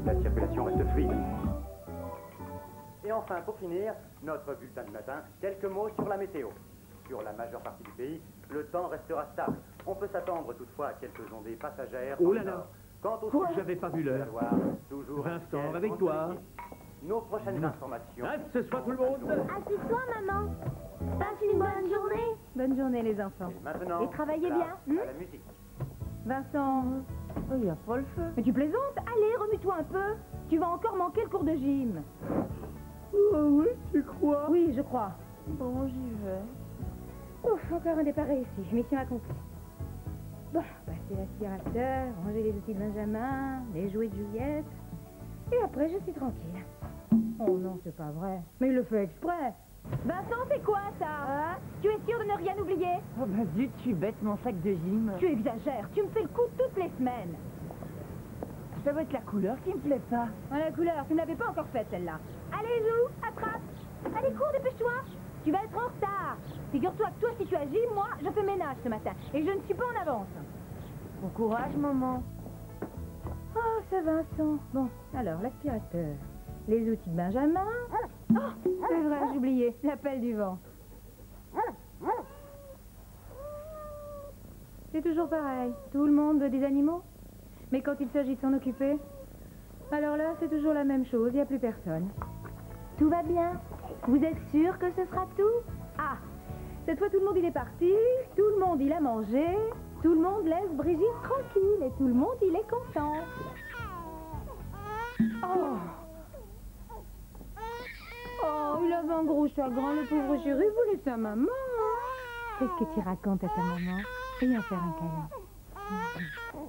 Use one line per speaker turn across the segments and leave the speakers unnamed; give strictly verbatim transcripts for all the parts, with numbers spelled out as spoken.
La circulation reste fluide. Et enfin, pour finir, notre bulletin du matin, quelques mots sur la météo. Sur la majeure partie du pays, le temps restera stable. On peut s'attendre toutefois à quelques ondées passagères.
Oh là là.
Quant au
Quoi? J'avais pas vu l'heure.
Toujours
Vincent, avec toi.
Nos prochaines mmh. informations.
Ah, ce soir tout le monde.
Assieds-toi, maman. Passe une bonne journée.
Bonne journée, les enfants.
Et maintenant,
et travaillez
là,
bien.
à la musique.
Vincent. Oh, il n'y a pas le feu. Mais tu plaisantes? Allez, remue-toi un peu. Tu vas encore manquer le cours de gym.
Oh oui, tu crois?
Oui, je crois. Bon, j'y vais. Ouf, encore un départ ici. Mission accomplie. Bon, passer l'aspirateur, ranger les outils de Benjamin, les jouets de Juliette. Et après, je suis tranquille. Oh non, c'est pas vrai. Mais il le fait exprès. Vincent, c'est quoi ça hein? Tu es sûr de ne rien oublier?
Oh bah zut, tu bêtes mon sac de gym.
Tu exagères, tu me fais le coup toutes les semaines.
Ça va être la couleur qui me plaît pas.
Oh, la couleur, tu ne l'avais pas encore faite celle-là. Allez Lou, attrape. Allez, cours, dépêche-toi. Tu vas être en retard. Figure-toi que toi, si tu agis, moi, je fais ménage ce matin. Et je ne suis pas en avance.
Bon courage, maman.
Oh, ça Vincent. Bon, alors, l'aspirateur. Les outils de Benjamin. Oh, c'est vrai, j'ai oublié. L'appel du vent. C'est toujours pareil. Tout le monde veut des animaux. Mais quand il s'agit de s'en occuper, alors là, c'est toujours la même chose. Il n'y a plus personne. Tout va bien. Vous êtes sûr que ce sera tout? Ah, cette fois, tout le monde, il est parti. Tout le monde, il a mangé. Tout le monde laisse Brigitte tranquille. Et tout le monde, il est content. Oh. Oh, il avait un gros chagrin, le pauvre chéri, il voulait sa maman. Qu'est-ce que tu racontes à ta maman? Viens faire un câlin.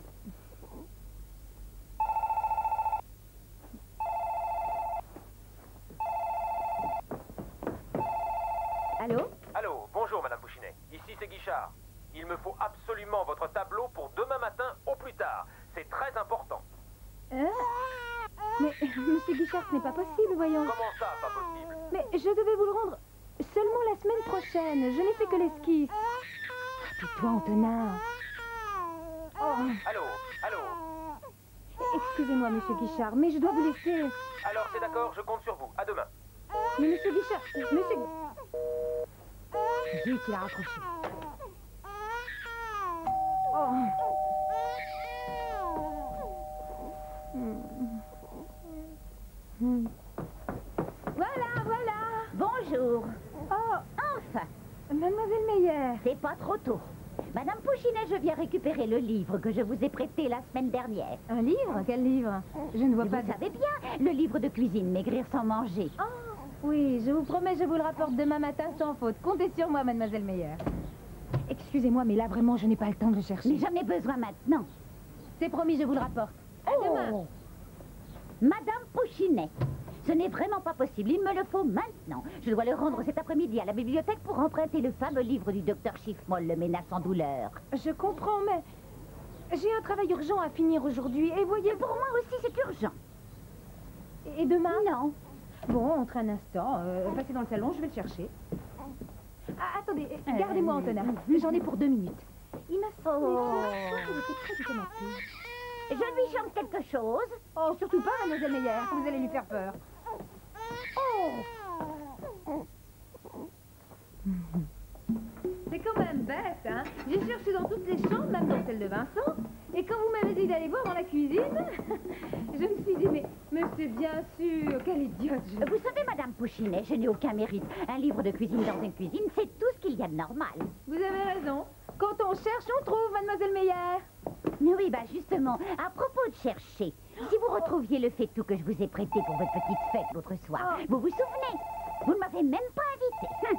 Allô?
Allô, bonjour Madame Pouchinet. Ici c'est Guichard. Il me faut absolument votre tableau pour demain matin au plus tard. C'est très important.
Euh Mais, monsieur Guichard, ce n'est pas possible, voyons.
Comment ça, pas possible?
Mais je devais vous le rendre seulement la semaine prochaine. Je n'ai fait que l'esquisse. Tais-toi, Antonin. Oh.
Allô, allô.
Excusez-moi, monsieur Guichard, mais je dois vous laisser.
Alors c'est d'accord, je compte sur vous. À demain.
Mais monsieur Guichard, monsieur... Zut, il a raccroché. Oh. Hmm. Voilà, voilà.
Bonjour.
Oh,
Enfin,
mademoiselle Meyer.
c'est pas trop tôt. Madame Pouchinet, je viens récupérer le livre que je vous ai prêté la semaine dernière.
Un livre? Quel livre? Je ne vois
Vous
pas... de-
savez bien, le livre de cuisine, Maigrir sans manger.
Oh, oui, je vous promets, je vous le rapporte demain matin sans faute. Comptez sur moi, mademoiselle Meyer. Excusez-moi, mais là, vraiment, je n'ai pas le temps de le chercher.
Mais j'en ai besoin maintenant.
C'est promis, je vous le rapporte. À demain.
Madame Pouchinet, ce n'est vraiment pas possible, il me le faut maintenant. Je dois le rendre cet après-midi à la bibliothèque pour emprunter le fameux livre du docteur Chiffmoll, Le ménage sans douleur.
Je comprends, mais j'ai un travail urgent à finir aujourd'hui. Et voyez...
Pour moi aussi, c'est urgent.
Et demain?
Non.
Bon, entre un instant, euh, passez dans le salon, je vais le chercher. Ah, attendez, gardez-moi, Antonin. J'en ai pour deux minutes. Il m'a semblé
Oh.
qu'il était près du canapé.
Je lui chante quelque chose.
Oh, surtout pas, mademoiselle Meyer. Vous allez lui faire peur. Oh! C'est quand même bête, hein? J'ai cherché dans toutes les chambres, même dans celle de Vincent. Et quand vous m'avez dit d'aller voir dans la cuisine, je me suis dit, mais, mais c'est bien sûr, quelle idiote je...
Vous savez, Madame Pouchinet, je n'ai aucun mérite. Un livre de cuisine dans une cuisine, c'est tout ce qu'il y a de normal.
Vous avez raison. Quand on cherche, on trouve, mademoiselle Meyer.
Mais oui, bah justement, à propos de chercher, si vous retrouviez le faitout que je vous ai prêté pour votre petite fête l'autre soir,
Oh.
vous vous souvenez? Vous ne m'avez même pas invité.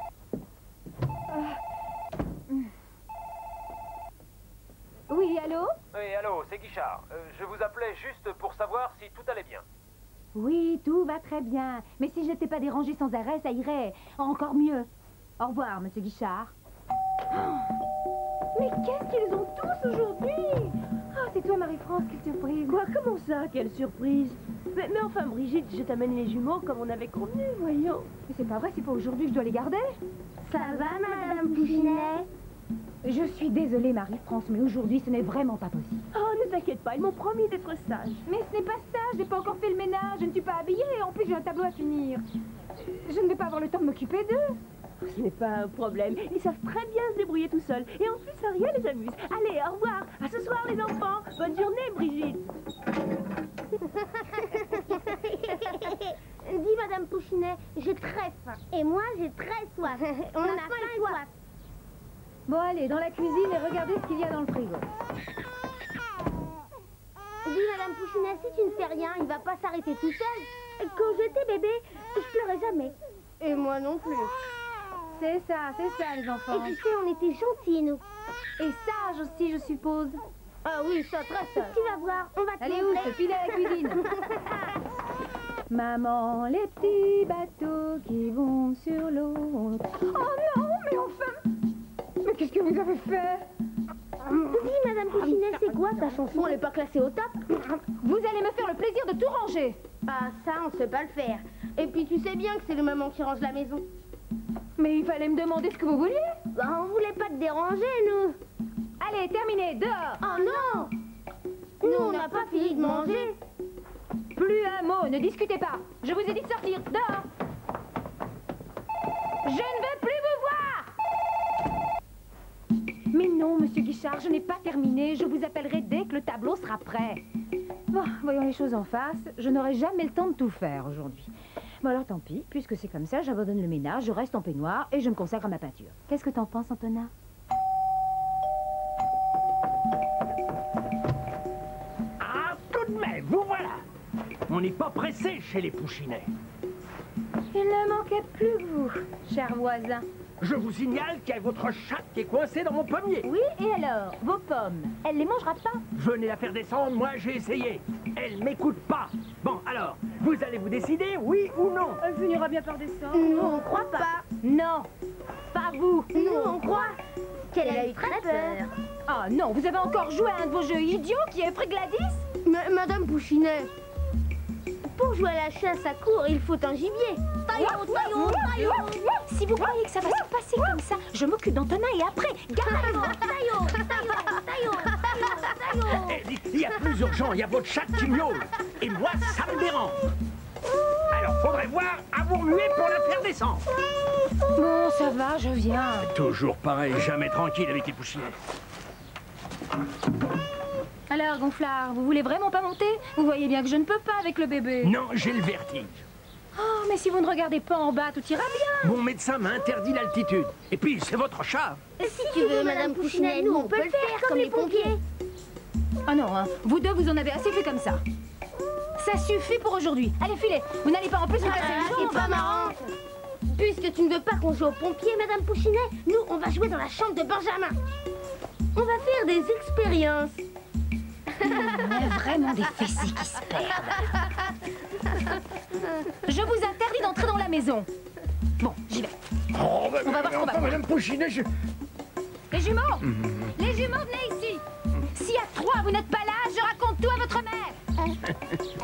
Oui, allô?
Oui, allô, c'est Guichard. Euh, je vous appelais juste pour savoir si tout allait bien.
Oui, tout va très bien. Mais si je n'étais pas dérangée sans arrêt, ça irait encore mieux. Au revoir, monsieur Guichard. Oh, mais qu'est-ce qu'ils ont tous aujourd'hui? Ah, c'est toi, Marie-France, quelle surprise.
Quoi, comment ça? Quelle surprise. mais, mais enfin, Brigitte, je t'amène les jumeaux comme on avait convenu, voyons.
Mais c'est pas vrai, c'est pas aujourd'hui que je dois les garder.
Ça va, Madame Pouchinet?
Je suis désolée, Marie-France, mais aujourd'hui, ce n'est vraiment pas possible.
Oh, ne t'inquiète pas, ils m'ont promis d'être sages.
Mais ce n'est pas ça, je n'ai pas encore fait le ménage, je ne suis pas habillée, et en plus j'ai un tableau à finir. Je ne vais pas avoir le temps de m'occuper d'eux.
Ce n'est pas un problème, ils savent très bien se débrouiller tout seuls. Et en plus, ça rien les amuse. Allez, au revoir, à ce soir les enfants. Bonne journée, Brigitte.
Dis, Madame Pouchinet, j'ai très faim. Et moi, j'ai très soif. On a faim et soif.
Bon, allez, dans la cuisine et regardez ce qu'il y a dans le frigo.
Dis, Madame Pouchinet, si tu ne fais rien, il va pas s'arrêter tout seul. Quand j'étais bébé, je pleurais jamais. Et moi non plus.
C'est ça, c'est ça, les enfants.
Et tu sais, on était gentils, nous.
Et sages aussi, je suppose.
Ah oui, ça, très sage. Tu vas voir, on va te
Allez, où
montrer.
ce filet à la cuisine? Maman, les petits bateaux qui vont sur l'eau. Oh non, mais enfin! Mais qu'est-ce que vous avez fait?
Dis, Madame Pouchinet, c'est quoi ta chanson? Elle n'est pas classée au top.
Vous allez me faire le plaisir de tout ranger.
Ah, ça, on sait pas le faire. Et puis, tu sais bien que c'est le maman qui range la maison.
Mais il fallait me demander ce que vous vouliez.
Bah, on voulait pas te déranger, nous.
Allez, terminé, dehors.
Oh non! Nous, on n'a pas fini de manger.
Plus un mot, ne discutez pas. Je vous ai dit de sortir, dehors. Je ne veux plus vous voir. Mais non, monsieur Guichard, je n'ai pas terminé. Je vous appellerai dès que le tableau sera prêt. Bon, voyons les choses en face. Je n'aurai jamais le temps de tout faire aujourd'hui. Bon alors tant pis, puisque c'est comme ça, j'abandonne le ménage, je reste en peignoir et je me consacre à ma peinture. Qu'est-ce que t'en penses, Antonin?
Ah, tout de même, vous voilà. On n'est pas pressé chez les Pouchinets.
Il ne manquait plus que vous, cher voisin.
Je vous signale qu'il y a votre chatte qui est coincée dans mon pommier.
Oui, et alors? Vos pommes, elle les mangera pas?
Venez la faire descendre, moi j'ai essayé. Elle m'écoute pas. Bon, alors, vous allez vous décider, oui ou non?
Elle finira bien par descendre.
Nous, on croit pas.
Non, pas vous.
Nous, on croit qu'elle a eu très peur.
Ah non, vous avez encore joué à un de vos jeux idiots qui est Gladys?
Mais, Madame Pouchinet, pour jouer à la chasse à court, il faut un gibier. Taillot, taillot, taillot.
Si vous croyez que ça va se passer comme ça, je m'occupe d'Antonin et après,
Taillot, taillot, taillot, taillot, taillot.
Eh, dites, il y a plus urgent, il y a votre chatte qui miaule. Et moi, ça me dérange. Alors, faudrait voir à vous remuer pour la faire descendre.
Bon, ça va, je viens.
Toujours pareil, jamais tranquille avec les Pouchinets.
Alors, Gonflard, vous voulez vraiment pas monter? Vous voyez bien que je ne peux pas avec le bébé.
Non, j'ai le vertige.
Oh, mais si vous ne regardez pas en bas, tout ira bien.
Mon médecin m'a interdit l'altitude. Et puis, c'est votre chat.
Si tu veux, Madame Pouchinet, nous, on peut le faire comme les pompiers.
Ah non, hein. Vous deux, vous en avez assez fait comme ça. Ça suffit pour aujourd'hui. Allez, filez. Vous n'allez pas en plus vous casser
Ah,
les
c'est
jambes.
pas marrant. Puisque tu ne veux pas qu'on joue aux pompiers, Madame Pouchinet, nous, on va jouer dans la chambre de Benjamin. On va faire des expériences.
Il y a vraiment des fessiers qui se perdent.
Je vous interdis d'entrer dans la maison. Bon, j'y vais.
Oh, bah,
On va voir ce qu'on va faire.
Madame Pouchinet, je...
Les jumeaux Les jumeaux, venez ici. Si à trois, vous n'êtes pas là, je raconte tout à votre mère.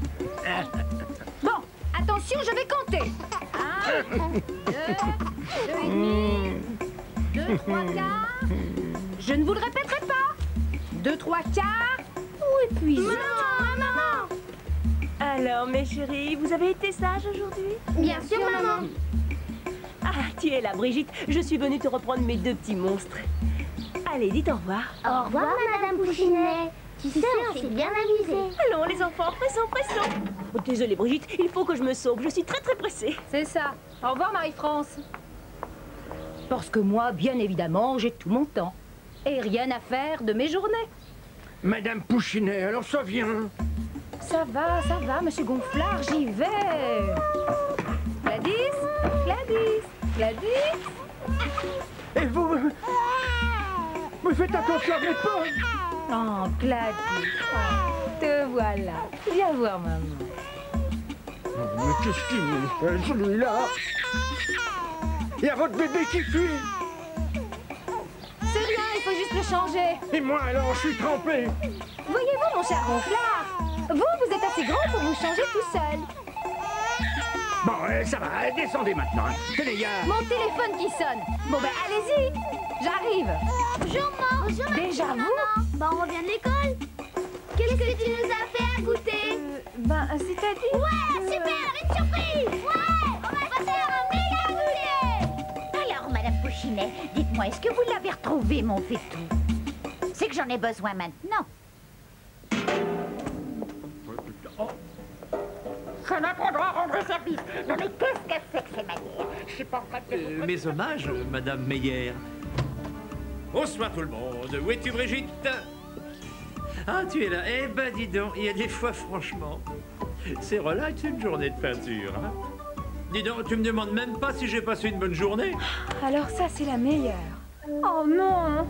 Bon, attention, je vais compter. Un, deux, deux et demi, deux, trois quarts. Je ne vous le répéterai pas. Deux, trois quarts. Où puis-je?
Maman, maman.
Alors, mes chéris, vous avez été sages aujourd'hui?
Bien sûr, maman.
Ah, tu es là, Brigitte. Je suis venue te reprendre mes deux petits monstres. Allez, dites au revoir.
Au revoir, Madame Pouchinet. Tu sais, on s'est bien amusé.
Allons, les enfants, pressons, pressons. Oh, désolée, Brigitte, il faut que je me sauve. Je suis très, très pressée.
C'est ça. Au revoir, Marie-France. Parce que moi, bien évidemment, j'ai tout mon temps. Et rien à faire de mes journées.
Madame Pouchinet, alors ça vient.
Ça va, ça va, monsieur Gonflard, j'y vais. Gladys, Gladys, Gladys.
Et vous... Vous faites attention à mes pommes.
Oh, Gladys, oh, te voilà. Viens voir maman.
Mais qu'est-ce qu'il me fait, celui-là? Il y a votre bébé qui fuit.
C'est rien, il faut juste le changer.
Et moi, alors, je suis trempé.
Voyez-vous, mon cher Gonflard, vous, vous êtes assez grand pour vous changer tout seul.
Bon, euh, ça va, descendez maintenant. Hein. Tenez, il y a...
Mon téléphone qui sonne. Bon, ben, allez-y. J'arrive.
Bonjour, maman. Bonjour,
Déjà vous?
Bah, on revient de l'école. Qu'est-ce que tu nous as fait à goûter?
Euh, ben, c'est-à-dire...
Ouais, super, une surprise! Ouais, on va se faire un méga goûter!
Alors, Madame Pouchinet, dites-moi, est-ce que vous l'avez retrouvé, mon fétou? C'est que j'en ai besoin maintenant. Ça m'apprendra à rendre service. Non mais qu'est-ce que c'est que ces manières? Je suis pas en train de...
Euh, mes hommages, Madame Meyer. Bonsoir tout le monde. Où es-tu, Brigitte? Ah, tu es là. Eh ben, dis donc, il y a des fois, franchement, c'est relax une journée de peinture. Hein? Dis donc, tu me demandes même pas si j'ai passé une bonne journée?
Alors ça, c'est la meilleure. Oh non!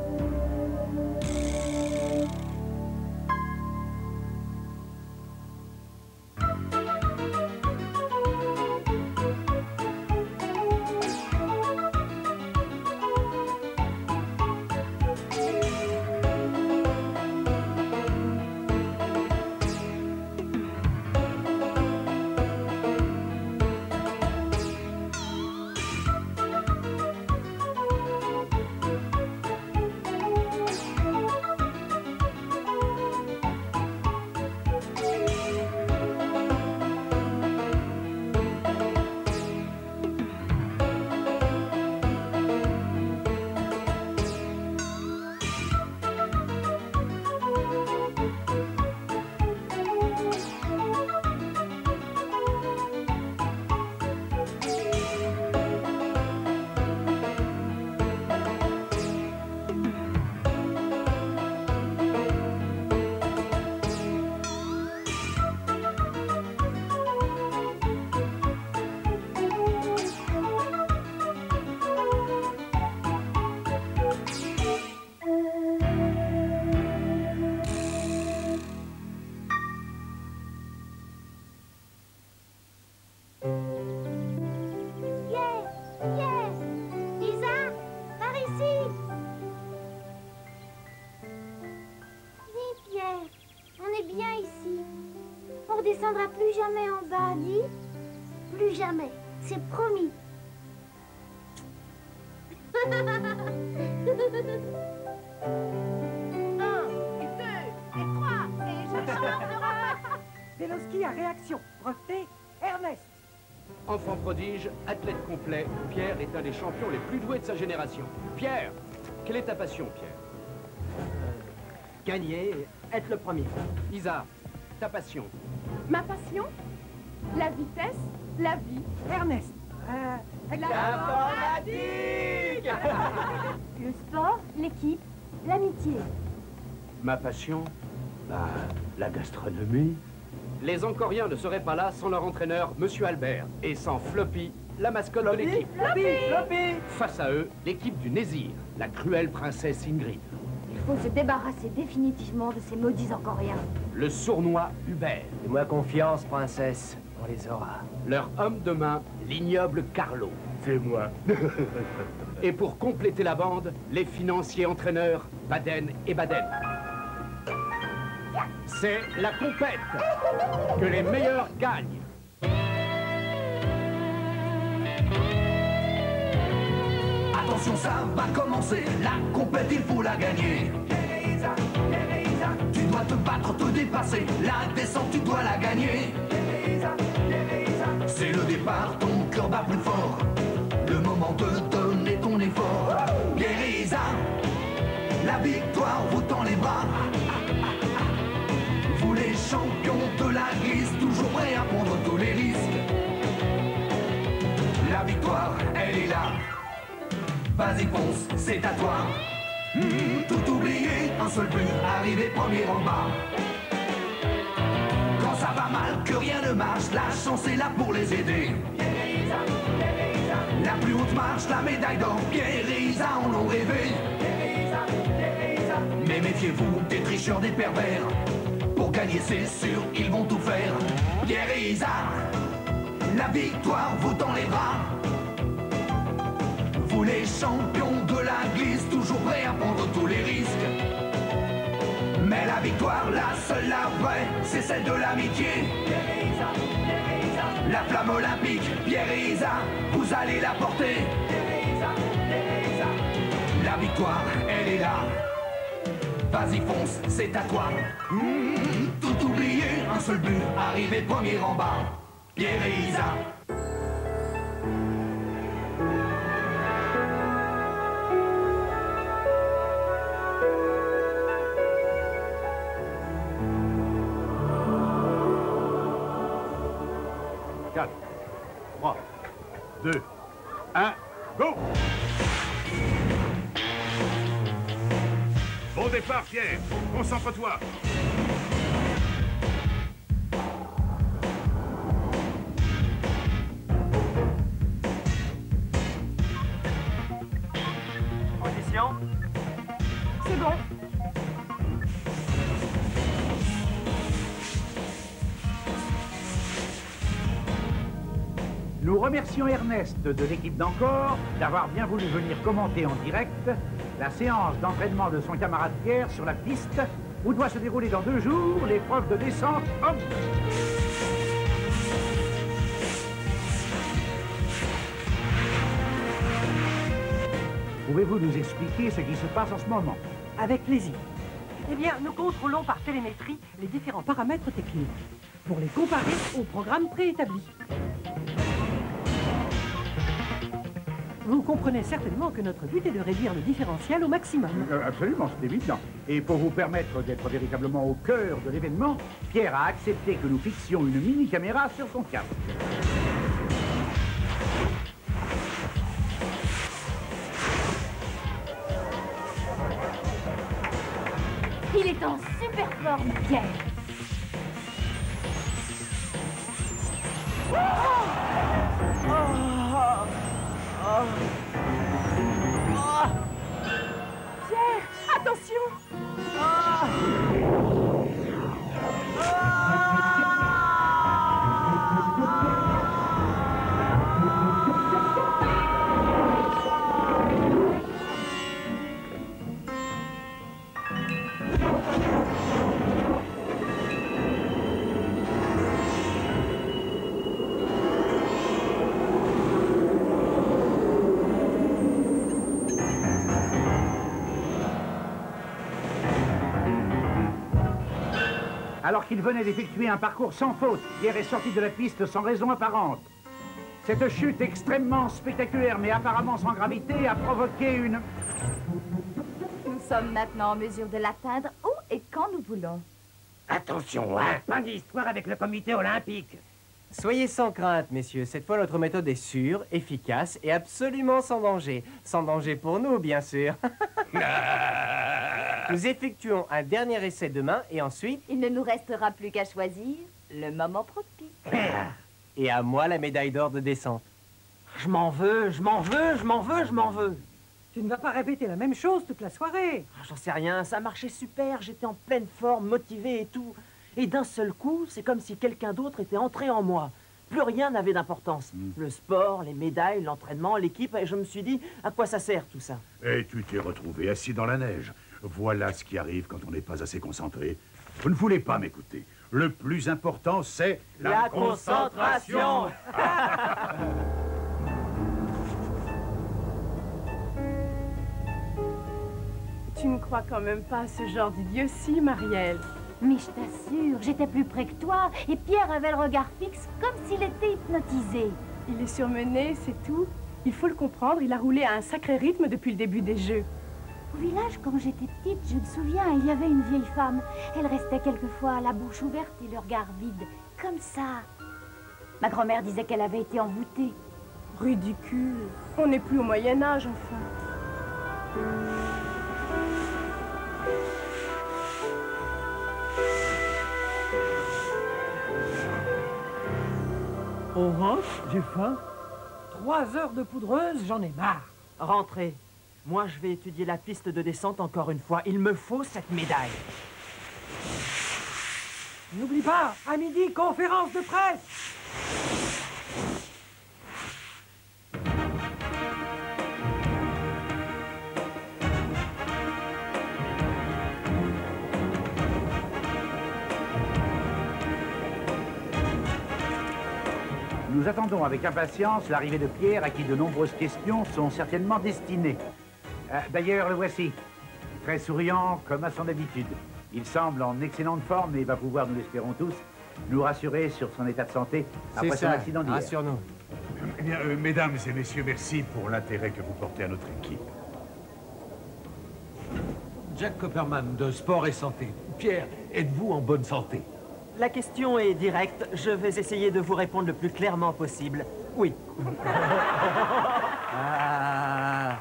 On redescendra plus jamais en bas, dis. Plus jamais, c'est promis.
Un, et deux, et trois, et je chante le roi. Veloski à réaction. Breveté, Ernest.
Enfant prodige, athlète complet, Pierre est un des champions les plus doués de sa génération. Pierre, quelle est ta passion, Pierre?
Gagner, être le premier.
Isa, ta passion?
Ma passion? La vitesse, la vie.
Ernest. Euh,
L'informatique.
Le sport, l'équipe, l'amitié.
Ma passion?
Bah, la gastronomie.
Les Encoriens ne seraient pas là sans leur entraîneur, Monsieur Albert, et sans Floppy, la mascotte de l'équipe.
Floppy, Floppy.
Face à eux, l'équipe du Nésir, la cruelle princesse Ingrid.
Il faut se débarrasser définitivement de ces maudits Encoriens.
Le sournois Hubert.
Fais-moi confiance, princesse. On les aura.
Leur homme de main, l'ignoble Carlo.
C'est moi.
Et pour compléter la bande, les financiers entraîneurs Baden et Baden. C'est la compète. Que les meilleurs gagnent.
Attention, ça va commencer. La compète, il faut la gagner. Tu dois te battre, te dépasser. La descente, tu dois la gagner. C'est le départ, ton cœur bat plus fort. Le moment de donner ton effort. Guérisa, la victoire vous tend les bras. Vous les champions de la glisse, toujours prêts à prendre tous les risques. La victoire, elle est là. Vas-y fonce, c'est à toi. Mmh, tout oublier, un seul but, arriver premier en bas. Quand ça va mal, que rien ne marche, la chance est là pour les aider. La plus haute marche, la médaille d'or, Pierre et Isa en ont rêvé. Mais méfiez-vous des tricheurs, des pervers. Pour gagner, c'est sûr, ils vont tout faire. Pierre et Isa, la victoire vous tend les bras. Vous les champions de la glisse, toujours prêts à prendre tous les risques. Mais la victoire, la seule, la vraie, c'est celle de l'amitié. La flamme olympique, Pierre et Isa, vous allez la porter. La victoire, elle est là. vas-y fonce, c'est à toi. Mmh, tout oublié, un seul but, arriver premier en bas. Pierre et Isa.
quatre, trois, deux, un, go! Bon départ, Pierre. Concentre-toi.
Position.
C'est bon.
Nous remercions Ernest de l'équipe d'Encore d'avoir bien voulu venir commenter en direct la séance d'entraînement de son camarade Pierre sur la piste où doit se dérouler dans deux jours l'épreuve de descente homme. Pouvez-vous nous expliquer ce qui se passe en ce moment?
Avec plaisir. Eh bien, nous contrôlons par télémétrie les différents paramètres techniques pour les comparer au programme préétabli. Vous comprenez certainement que notre but est de réduire le différentiel au maximum.
Euh, absolument, c'est évident. Et pour vous permettre d'être véritablement au cœur de l'événement, Pierre a accepté que nous fixions une mini-caméra sur son casque.
Il est en super forme, Pierre.
Oh oh oh oh. Pierre, attention. Oh.
Alors qu'il venait d'effectuer un parcours sans faute, Pierre est sorti de la piste sans raison apparente. Cette chute extrêmement spectaculaire, mais apparemment sans gravité, a provoqué une...
Nous sommes maintenant en mesure de l'atteindre où et quand nous voulons.
Attention, hein, pas d'histoire avec le comité olympique.
Soyez sans crainte, messieurs. Cette fois, notre méthode est sûre, efficace et absolument sans danger. Sans danger pour nous, bien sûr. Nous effectuons un dernier essai demain et ensuite...
Il ne nous restera plus qu'à choisir le moment propice.
Et à moi la médaille d'or de descente.
Je m'en veux, je m'en veux, je m'en veux, je m'en veux. Tu ne vas pas répéter la même chose toute la soirée.
Oh, j'en sais rien, ça marchait super, j'étais en pleine forme, motivé et tout. Et d'un seul coup, c'est comme si quelqu'un d'autre était entré en moi. Plus rien n'avait d'importance. Mm. Le sport, les médailles, l'entraînement, l'équipe, et je me suis dit, à quoi ça sert tout ça?
Et tu t'es retrouvé assis dans la neige. Voilà ce qui arrive quand on n'est pas assez concentré. Vous ne voulez pas m'écouter. Le plus important, c'est...
La, la concentration, concentration.
Tu ne crois quand même pas à ce genre d'idiotie, Marielle?
Mais je t'assure, j'étais plus près que toi, et Pierre avait le regard fixe comme s'il était hypnotisé.
Il est surmené, c'est tout. Il faut le comprendre, il a roulé à un sacré rythme depuis le début des Jeux.
Au village, quand j'étais petite, je me souviens, il y avait une vieille femme. Elle restait quelquefois la bouche ouverte et le regard vide, comme ça. Ma grand-mère disait qu'elle avait été envoûtée.
Ridicule. On n'est plus au Moyen-Âge, enfin.
On rentre, j'ai faim. Trois heures de poudreuse, j'en ai marre.
Rentrez. Moi, je vais étudier la piste de descente encore une fois. Il me faut cette médaille.
N'oublie pas, à midi, conférence de presse.
Nous attendons avec impatience l'arrivée de Pierre, à qui de nombreuses questions sont certainement destinées. Euh, D'ailleurs, le voici. très souriant comme à son habitude. Il semble en excellente forme et va pouvoir, nous l'espérons tous, nous rassurer sur son état de santé après son accident d'hier.
Rassure-nous.
Eh bien, euh, mesdames et messieurs, merci pour l'intérêt que vous portez à notre équipe.
Jack Copperman, de Sport et Santé. Pierre, êtes-vous en bonne santé?
La question est directe. Je vais essayer de vous répondre le plus clairement possible. Oui.
Ah.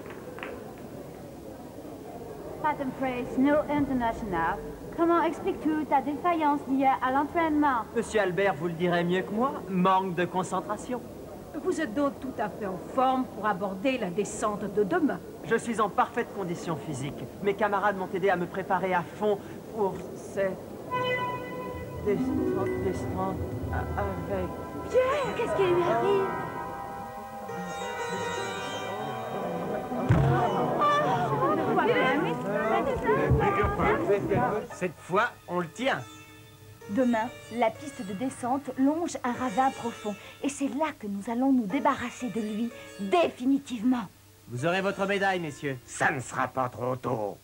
Madame Price, no international. Comment expliques-tu ta défaillance d'hier à l'entraînement?
Monsieur Albert vous le dirait mieux que moi. Manque de concentration.
Vous êtes donc tout à fait en forme pour aborder la descente de demain.
Je suis en parfaite condition physique. Mes camarades m'ont aidé à me préparer à fond pour cette descente, descente avec...
Pierre, qu'est-ce qui lui arrive?
Cette fois, on le tient.
Demain, la piste de descente longe un ravin profond. Et c'est là que nous allons nous débarrasser de lui, définitivement.
Vous aurez votre médaille, messieurs.
Ça ne sera pas trop tôt.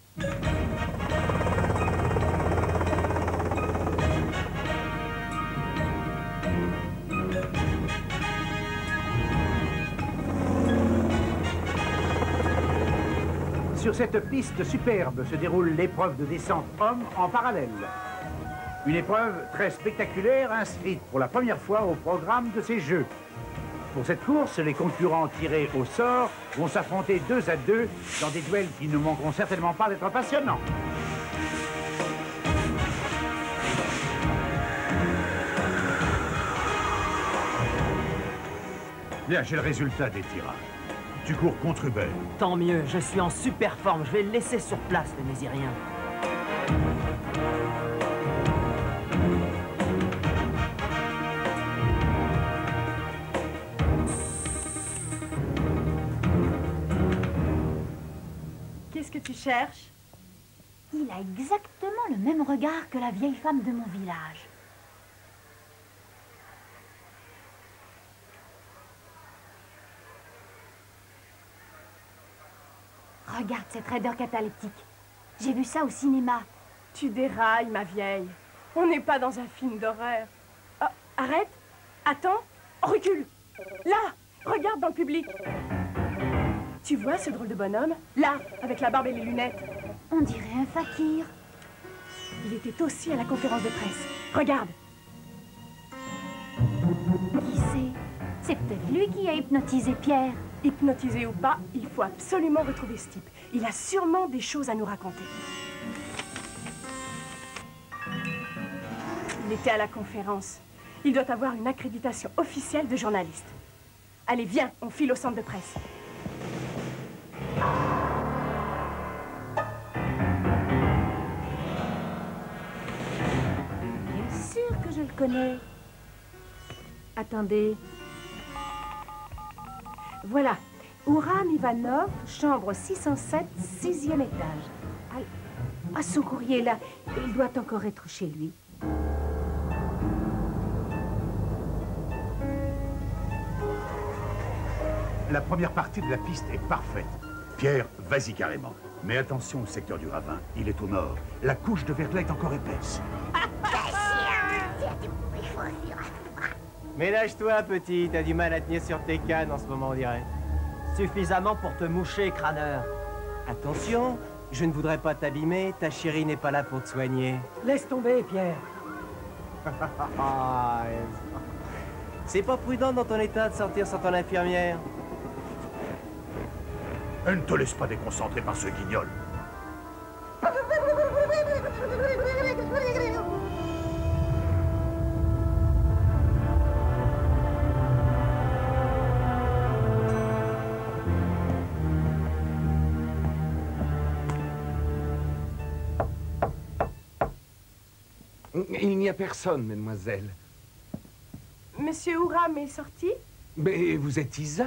Sur cette piste superbe se déroule l'épreuve de descente homme en parallèle. Une épreuve très spectaculaire inscrite pour la première fois au programme de ces Jeux. Pour cette course, les concurrents tirés au sort vont s'affronter deux à deux dans des duels qui ne manqueront certainement pas d'être passionnants.
Bien, j'ai le résultat des tirages. Tu cours contre Hubert.
Tant mieux, je suis en super forme. Je vais le laisser sur place, le Mésirien.
Qu'est-ce que tu cherches?
Il a exactement le même regard que la vieille femme de mon village. Regarde cette raideur cataleptique. J'ai vu ça au cinéma.
Tu dérailles, ma vieille. On n'est pas dans un film d'horreur. Oh, arrête. Attends. Recule. Là. Regarde dans le public. Tu vois ce drôle de bonhomme? Là, avec la barbe et les lunettes.
On dirait un fakir.
Il était aussi à la conférence de presse. Regarde.
Qui sait? C'est peut-être lui qui a hypnotisé Pierre.
Hypnotisé ou pas, il faut absolument retrouver ce type. Il a sûrement des choses à nous raconter. Il était à la conférence. Il doit avoir une accréditation officielle de journaliste. Allez, viens, on file au centre de presse.
Bien sûr que je le connais.
Attendez. Voilà. Ouram Ivanov, chambre six cent sept, sixième étage. Ah, son courrier est là. Il doit encore être chez lui.
La première partie de la piste est parfaite. Pierre, vas-y carrément. Mais attention au secteur du ravin. Il est au nord. La couche de verglas est encore épaisse.
Ménage-toi, petit. T'as du mal à tenir sur tes cannes en ce moment, on dirait.
Suffisamment pour te moucher, crâneur.
Attention, je ne voudrais pas t'abîmer. Ta chérie n'est pas là pour te soigner.
Laisse tomber, Pierre.
C'est pas prudent dans ton état de sortir sans ton infirmière.
Elle ne te laisse pas déconcentrer par ce guignol.
Il n'y a personne, mademoiselle.
Monsieur Ouram est sorti?
Mais vous êtes Isa.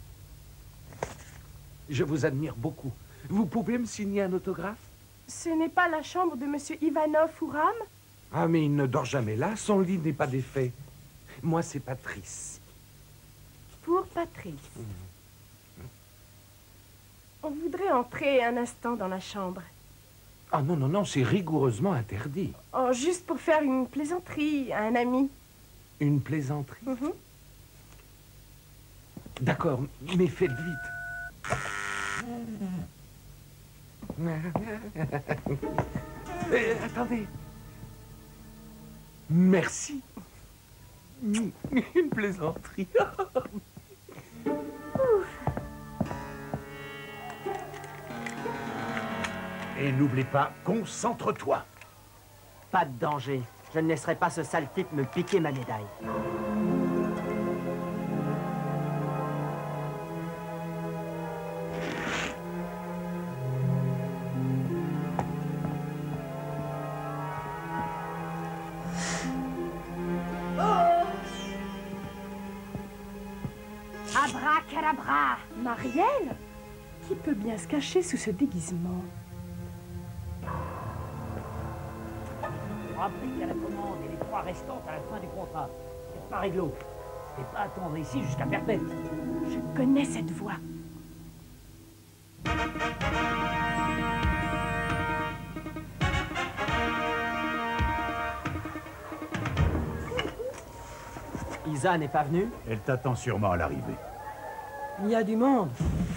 Je vous admire beaucoup. Vous pouvez me signer un autographe?
Ce n'est pas la chambre de monsieur Ivanov Ouram?
Ah, mais il ne dort jamais là. Son lit n'est pas défait. Moi, c'est Patrice.
Pour Patrice. On voudrait entrer un instant dans la chambre.
Ah non, non, non, c'est rigoureusement interdit.
Oh, juste pour faire une plaisanterie à un ami.
Une plaisanterie?
Mhm.
D'accord, mais faites vite. Eh, attendez. Merci. Une plaisanterie.
Et n'oublie pas, concentre-toi.
Pas de danger. Je ne laisserai pas ce sale type me piquer ma médaille.
Abracadabra!
Marielle? Qui peut bien se cacher sous ce déguisement?
Rappelez à la commande et les trois restantes à la fin du contrat. C'est pas réglo. Et pas attendre ici jusqu'à perpète.
Je connais cette voix.
Isa n'est pas venue?
Elle t'attend sûrement à l'arrivée.
Il y a du monde.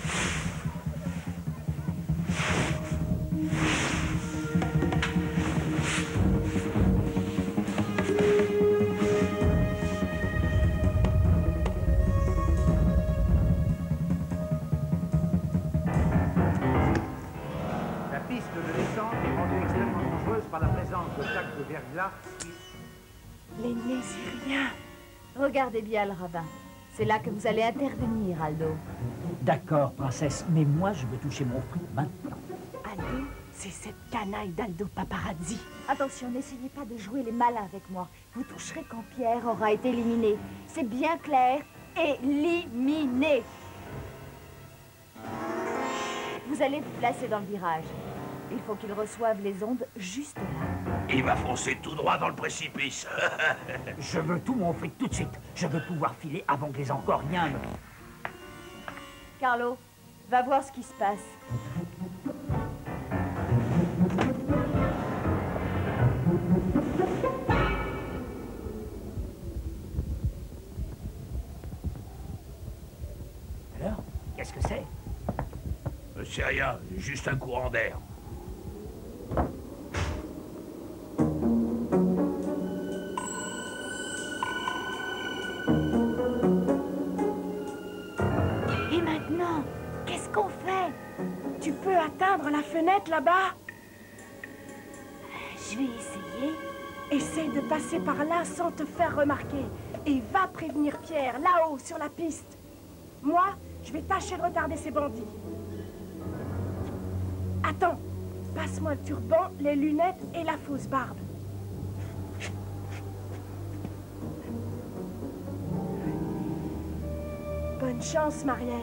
La piste de descente est rendue extrêmement dangereuse par la présence de plaques de verglas.
Les Mésiriens.
Regardez bien le ravin. C'est là que vous allez intervenir, Aldo.
D'accord, princesse, mais moi je veux toucher mon fric maintenant.
Aldo, c'est cette canaille d'Aldo Paparazzi.
Attention, n'essayez pas de jouer les malins avec moi. Vous toucherez quand Pierre aura été éliminé. C'est bien clair. Éliminé. Vous allez vous placer dans le virage. Il faut qu'il reçoive les ondes juste là.
Il va foncer tout droit dans le précipice.
Je veux tout mon fric tout de suite. Je veux pouvoir filer avant que les Encore-riens me...
Carlo, va voir ce qui se passe.
Alors, qu'est-ce que c'est?
C'est rien, juste un courant d'air.
Et maintenant, qu'est-ce qu'on fait? Tu peux atteindre la fenêtre là-bas?
Je vais essayer.
Essaye de passer par là sans te faire remarquer. Et va prévenir Pierre, là-haut, sur la piste. Moi, je vais tâcher de retarder ces bandits. Attends, passe-moi le turban, les lunettes et la fausse barbe. Bonne chance, Marielle.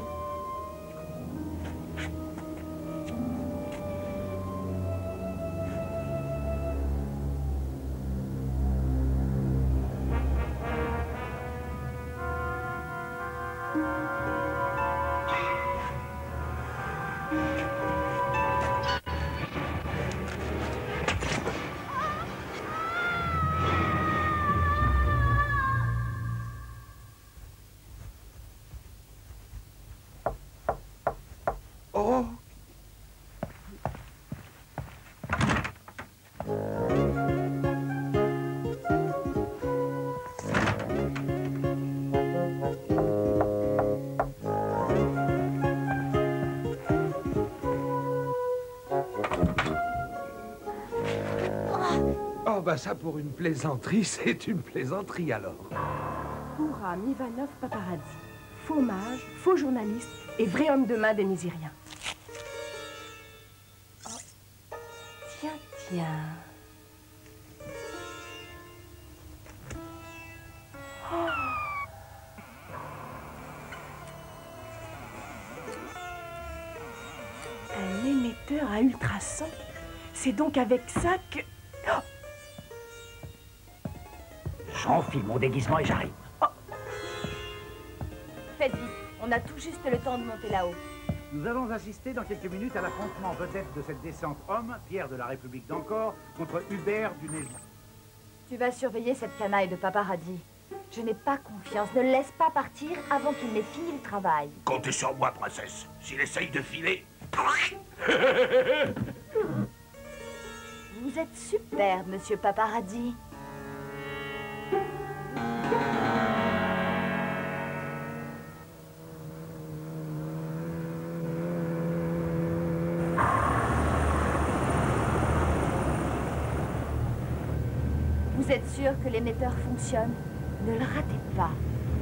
Oh! Oh, bah ça, pour une plaisanterie, c'est une plaisanterie, alors.
Ouram Ivanov Paparazzi. Faux mage, faux journaliste et vrai homme de main des Mésiriens. Oh. Tiens, tiens. Oh. Un émetteur à ultrasons. C'est donc avec ça que... Oh.
J'enfile mon déguisement et j'arrive.
Faites vite, on a tout juste le temps de monter là-haut.
Nous allons assister dans quelques minutes à l'affrontement vedette de cette descente homme, Pierre de la République d'Ancor, contre Hubert du Nez.
Tu vas surveiller cette canaille de paparazzi. Je n'ai pas confiance. Ne le laisse pas partir avant qu'il n'ait fini le travail.
Comptez sur moi, princesse. S'il essaye de filer...
Vous êtes superbe, monsieur Paparazzi. Vous êtes sûr que l'émetteur fonctionne? Ne le ratez pas.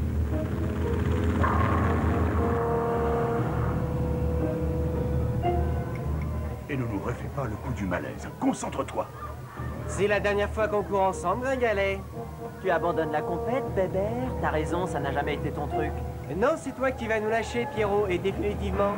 Et ne nous refais pas le coup du malaise. Concentre-toi.
C'est la dernière fois qu'on court ensemble, Gringalet. Tu abandonnes la compète, Bébert? T'as raison, ça n'a jamais été ton truc.
Non, c'est toi qui vas nous lâcher, Pierrot, et définitivement.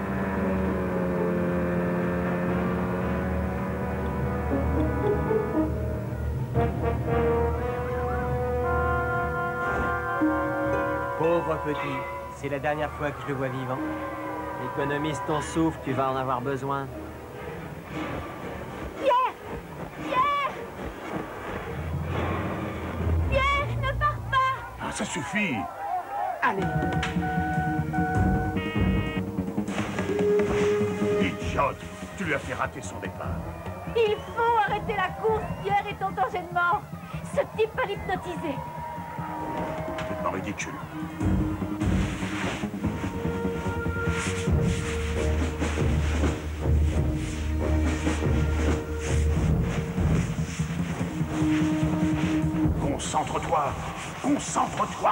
Pauvre petit, c'est la dernière fois que je le vois vivant.
Économise ton souffle, tu vas en avoir besoin.
Pierre! Pierre! Pierre, ne pars pas!
Ah, ça suffit.
Allez!
Idiote, tu lui as fait rater son départ.
Il faut arrêter la course, Pierre est en danger de mort. Ce type va l'hypnotiser.
Complètement ridicule. Concentre-toi. Concentre-toi.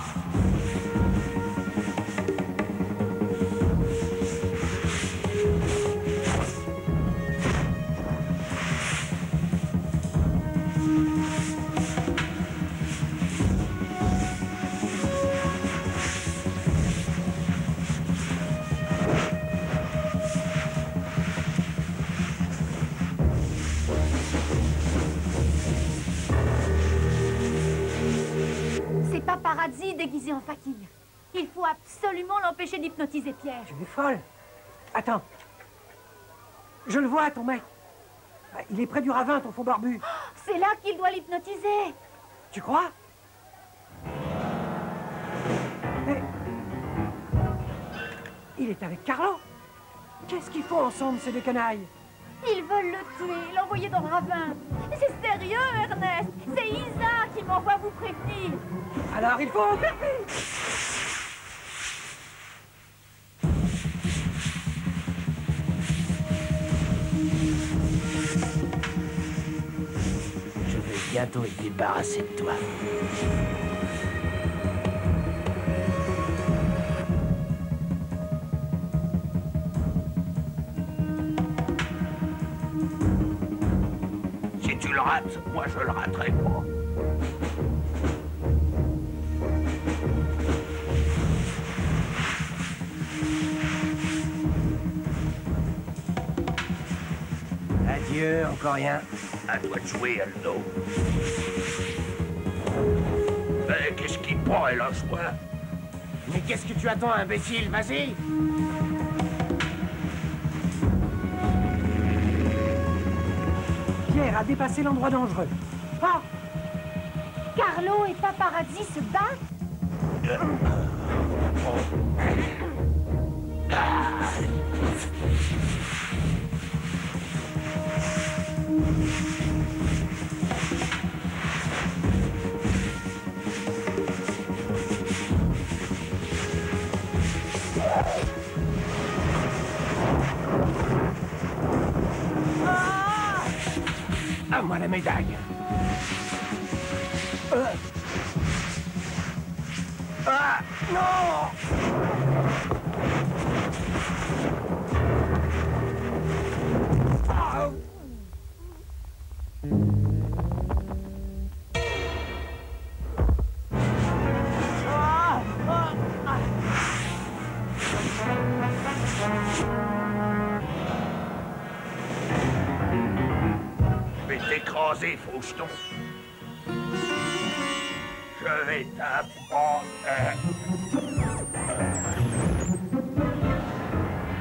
Paparazzi déguisé en fakir. Il faut absolument l'empêcher d'hypnotiser Pierre.
Tu es folle. Attends. Je le vois, ton mec. Il est près du ravin, ton fond barbu.
Oh, c'est là qu'il doit l'hypnotiser.
Tu crois? Mais... il est avec Carlo. Qu'est-ce qu'ils font ensemble, ces deux canailles?
Ils veulent le tuer, l'envoyer dans le ravin. C'est sérieux, Ernest. C'est Isa qui m'envoie vous prévenir.
Alors il faut en faire vite.
Je vais bientôt être débarrassé de toi.
Si tu le rates, moi je le raterai pas.
Adieu, encore rien.
À toi de jouer, Aldo. Mais qu'est-ce qui prend, elle, un choix?
Mais qu'est-ce que tu attends, imbécile? Vas-y. Pierre a dépassé l'endroit dangereux. Ah!
Carlo et Paparazzi se battent?
À moi la médaille. Euh. Ah, non! Ah.
Ah, ah, ah.
Je vais t'écraser, faux jeton. Je vais t'apprendre.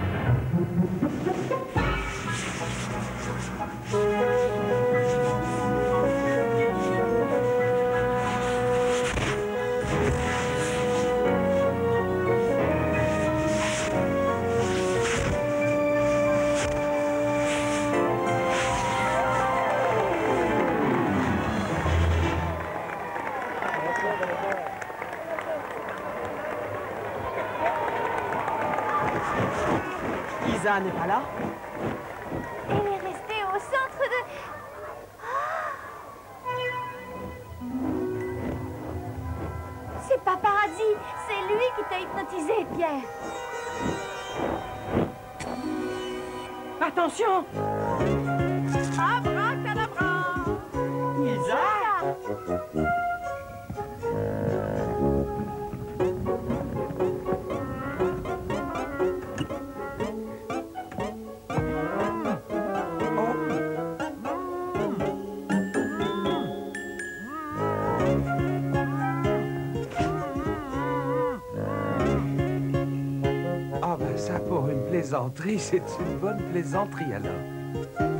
Isa n'est pas là?
Elle est restée au centre de... C'est Paparazzi. C'est lui qui t'a hypnotisé, Pierre.
Attention!
Abracadabra! Isa!
Ah ben ça, pour une plaisanterie, c'est une bonne plaisanterie alors.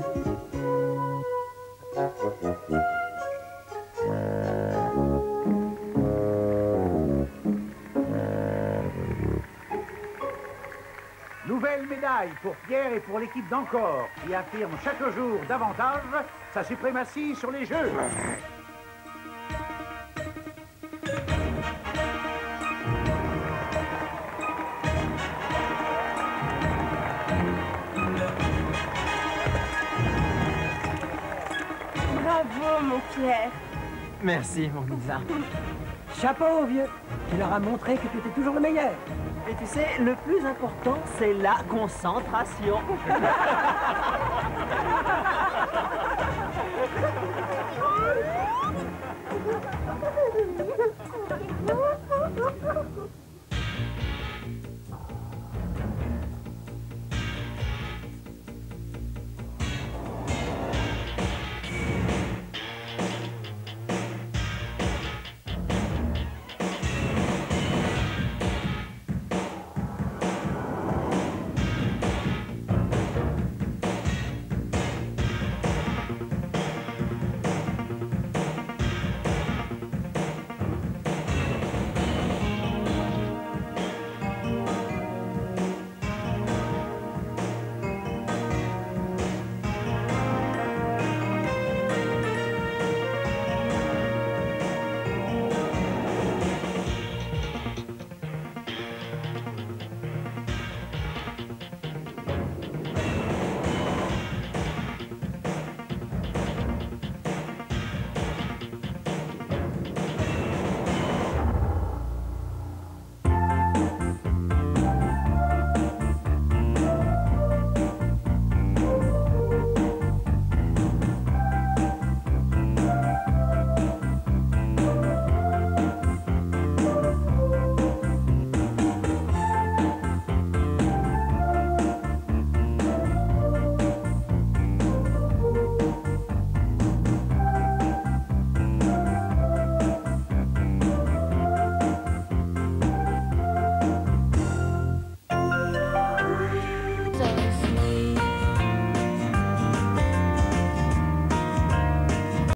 Nouvelle médaille pour Pierre et pour l'équipe d'Encore, qui affirme chaque jour davantage sa suprématie sur les Jeux.
Bravo, mon Pierre.
Merci, mon Isa.
Chapeau, vieux. Tu leur as montré que tu étais toujours le meilleur.
Et tu sais, le plus important, c'est la concentration.